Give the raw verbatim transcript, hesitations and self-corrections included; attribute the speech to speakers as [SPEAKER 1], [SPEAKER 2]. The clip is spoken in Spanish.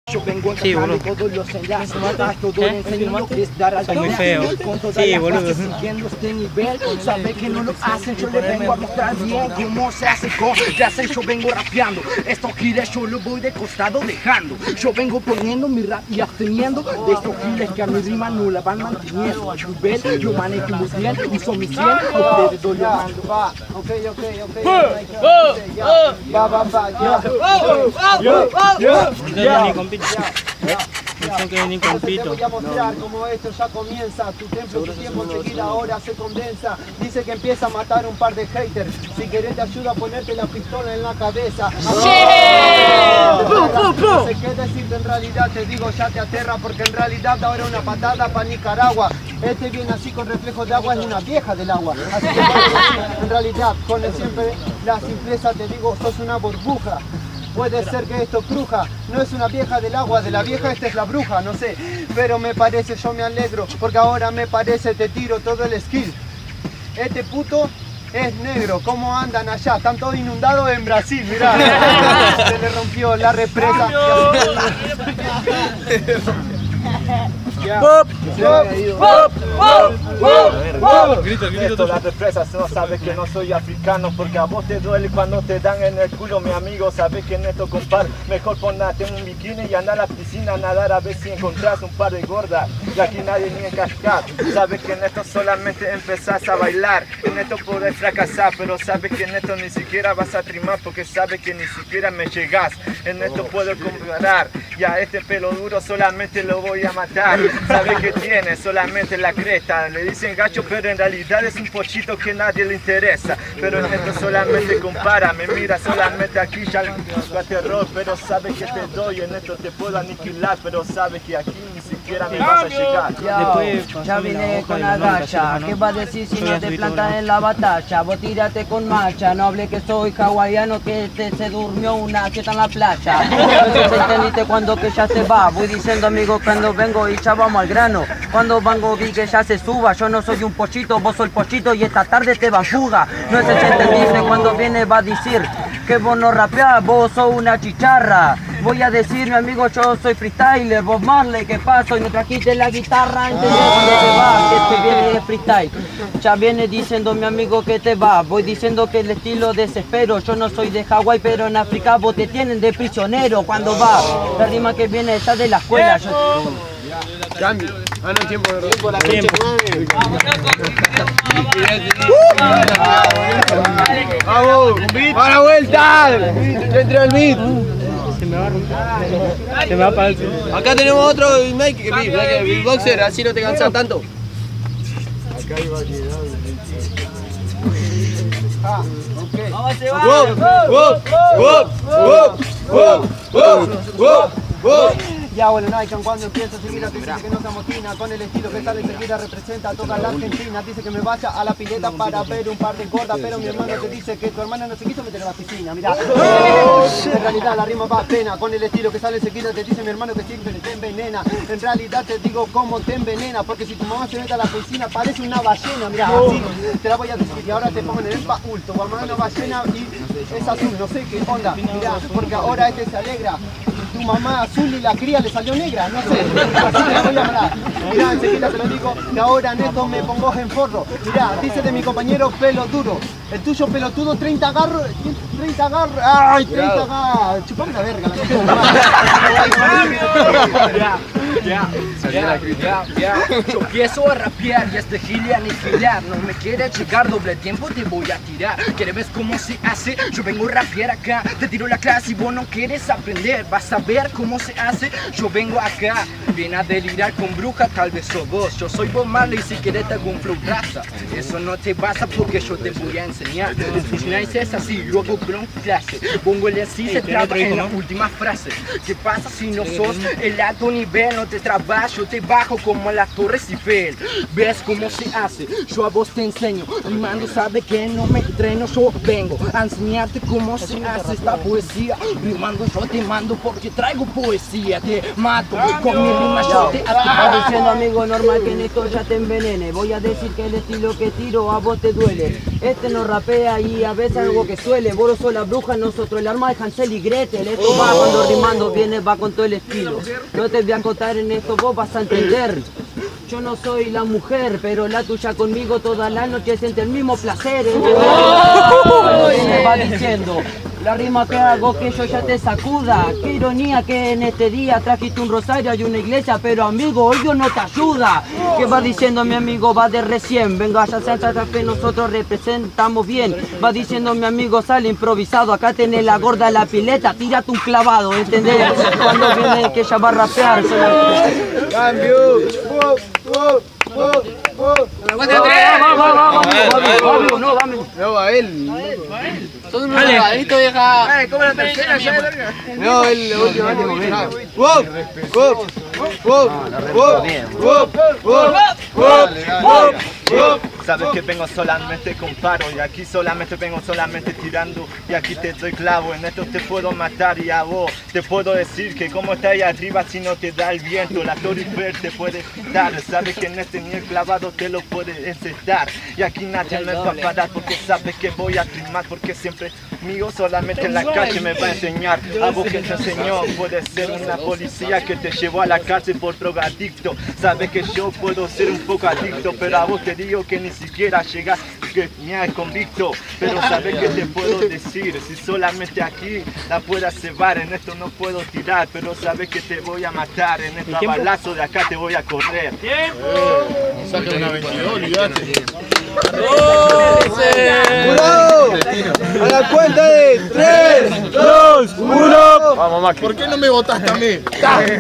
[SPEAKER 1] Yo vengo
[SPEAKER 2] Sí, boludo.
[SPEAKER 1] todos los enlaces, a todo el enseño que es dar al
[SPEAKER 2] Son muy feos.
[SPEAKER 1] con
[SPEAKER 2] Sí, boludo.
[SPEAKER 1] siguiendo este nivel, sabe que no lo hacen, yo le vengo a mostrar bien cómo se hace, cómo se hace, yo vengo rapeando, estos giles yo los voy de costado dejando, yo vengo poniendo mi rap y absteniendo de estos giles que a mi rima no la van manteniendo, nivel, yo manejo muy bien, uso mi cien, a ustedes doy lo mando.
[SPEAKER 3] Va, ok, ok, ok, va, va, va, ya,
[SPEAKER 2] Ya, ni compito. No que ni
[SPEAKER 3] te
[SPEAKER 2] compito.
[SPEAKER 3] voy a mostrar cómo esto ya comienza. Tu templo, tu tiempo enseguida ahora se condensa. Dice que empieza a matar un par de haters. Si querés te ayudo a ponerte la pistola en la cabeza. No sé qué decirte en realidad, te digo ya te aterra, porque en realidad ahora una patada para Nicaragua. Este viene así con reflejos de agua, es una vieja del agua. Así que en realidad, con el siempre la simpleza te digo, sos una burbuja. Puede ser que esto cruja, no es una vieja del agua, de la vieja esta es la bruja, no sé. Pero me parece, yo me alegro, porque ahora me parece te tiro todo el skill. Este puto es negro, ¿cómo andan allá? Están todos inundados en Brasil, mirá. Se le rompió la represa.
[SPEAKER 4] Pop, pop, pop, pop. Esto, las represas no sabes que no soy africano, porque a vos te duele cuando te dan en el culo, mi amigo. Sabes que en esto, compadre, mejor ponerte en un bikini y andar a la piscina a nadar a ver si encontrás un par de gordas. Y aquí nadie ni en cascar. Sabes que en esto solamente empezás a bailar. En esto podés fracasar, pero sabes que en esto ni siquiera vas a trimar, porque sabes que ni siquiera me llegás. En esto puedo comparar, y a este pelo duro solamente lo voy a matar. Sabe que tiene solamente la cresta, le dicen gacho pero en realidad es un pochito que nadie le interesa. Pero en esto solamente compara, me mira solamente aquí ya le da terror. Pero sabe que te doy, en esto te puedo aniquilar, pero sabe que aquí ni siquiera me vas a llegar.
[SPEAKER 5] Yo, ya vine con agacha, ¿qué va a decir si no te plantas en la batalla? Vos tírate con marcha, no hable que soy hawaiano, que este se durmió una siesta en la playa. No sé si entendiste cuando que ya se va, voy diciendo amigo cuando vengo y ya vamos al grano. Cuando Bango vi que ya se suba, yo no soy un pochito, vos soy el pochito y esta tarde te va fuga. No es entendible cuando viene va a decir que vos no rapeás, vos sos una chicharra. Voy a decir mi amigo yo soy freestyler, Bob Marley, ¿qué pasó? Y no trajiste la guitarra, ¿entendés dónde te va? Que te viene de freestyle. Ya viene diciendo mi amigo que te va, voy diciendo que el estilo desespero. Yo no soy de Hawái, pero en África vos te tienen de prisionero cuando va. La rima que viene ya de la escuela. Yo...
[SPEAKER 3] Cambio. Ah, no, tiempo de tiempo.
[SPEAKER 4] ¡Vamos! ¡A la vuelta! ¡Yo entré al beat!
[SPEAKER 2] Se me va a romper. Se me va a parar.
[SPEAKER 3] Acá tenemos otro Mike, que beatboxer, así no te cansas tanto.
[SPEAKER 4] Acá iba a quedar.
[SPEAKER 3] Ah, ok.
[SPEAKER 5] ¡Vamos, se va!
[SPEAKER 4] ¡Wow! ¡Wow! ¡Wow! ¡Wow! ¡Wow! ¡Wow! ¡Wow!
[SPEAKER 3] Ya bueno, Nike, cuando empiezo a seguir a dice que no se amotina, con el estilo que sale enseguida representa a toda la Argentina. Dice que me vaya a la pileta para ver un par de gordas, pero mi hermano te dice que tu hermana no se quiso meter a la piscina, mirá. En realidad la rima va a pena, con el estilo que sale enseguida te dice mi hermano que siempre te envenena. En realidad te digo cómo te envenena, porque si tu mamá se mete a la piscina parece una ballena, mirá, así te la voy a decir y ahora te pongo en el baúl, tu mamá es una ballena y es azul, no sé qué onda, mirá, porque ahora este se alegra. Tu mamá azul y la cría le salió negra, no sé, así te la voy a hablar. Mirá, enseguida te lo digo, que ahora en esto me pongo en forro. Mirá, dice de mi compañero pelo duro, el tuyo pelotudo treinta garros, treinta garros, ay, treinta garros, chupame la verga.
[SPEAKER 1] Ya, ya, ya, ya, ya. Yo empiezo a rapear y este gile a aniquilar. No me quiere llegar doble tiempo, te voy a tirar. ¿Quieres ver cómo se hace? Yo vengo a rapear acá. Te tiro la clase y vos no quieres aprender. Vas a ver cómo se hace. Yo vengo acá. Viene a delirar con bruja, tal vez sos vos. Yo soy Bob Marley y si quieres te hago un flow raza. Eso no te pasa porque yo te voy a enseñar. Nice es así, luego con clase. Pongo el así, se traba en la última frase. ¿Qué pasa si no sos el alto nivel? No te trabajo, yo te bajo como la Torre Eiffel. ¿Ves cómo se hace? Yo a vos te enseño. Rimando sabe que no me entreno, yo vengo a enseñarte cómo se hace esta poesía. Rimando yo te mando porque traigo poesía. Te mato con mi rima, yo te
[SPEAKER 5] Va
[SPEAKER 1] ataco.
[SPEAKER 5] diciendo amigo normal que en esto ya te envenene. Voy a decir que el estilo que tiro a vos te duele. Este no rapea y a veces algo que suele. Vos sos la bruja, nosotros el arma de Hansel y Gretel. Esto va cuando rimando viene, va con todo el estilo. No te voy a contar en esto, vos vas a entender. Yo no soy la mujer, pero la tuya conmigo toda la noche siente el mismo placer. ¿Entendés? Me va diciendo. La rima que hago que yo ya te sacuda. Qué ironía que en este día trajiste un rosario y una iglesia, pero amigo, hoy Dios no te ayuda. ¿Qué va diciendo mi amigo? Va de recién. Venga, ya se que nosotros representamos bien. Va diciendo mi amigo, sale improvisado. Acá tenés la gorda de la pileta, tírate un clavado, ¿entendés? Cuando viene que ella va a rapear.
[SPEAKER 3] Cambio. Wow, wow, wow, wow.
[SPEAKER 5] No, dame.
[SPEAKER 3] No, a él.
[SPEAKER 5] Son unos regalitos, vieja.
[SPEAKER 3] ¿Cómo la tercera ya? No, él lo último último. Wow, wow, wow, wow, wow, wow, wow, wow.
[SPEAKER 4] Sabes que vengo solamente con paro y aquí solamente vengo solamente tirando y aquí te doy clavo, en esto te puedo matar y a vos te puedo decir que como está ahí arriba si no te da el viento, la Torre Eiffel te puede dar, sabes que en este ni el clavado te lo puede encetar y aquí nadie me va a parar porque sabes que voy a rimar porque siempre mío solamente en la calle me va a enseñar, a vos que te enseñó puede ser una policía que te llevó a la cárcel por drogadicto, sabes que yo puedo ser un poco adicto pero a vos te digo que ni siquiera llegas que me has convicto, pero sabes que te puedo decir, si solamente aquí la puedas cebar, en esto no puedo tirar, pero sabes que te voy a matar, en este balazo de acá te voy a correr.
[SPEAKER 6] Saca una veintidós, olvídate.
[SPEAKER 3] ¡Jurado! A la cuenta de tres, dos, uno.
[SPEAKER 6] ¿Por qué no me votaste a mí?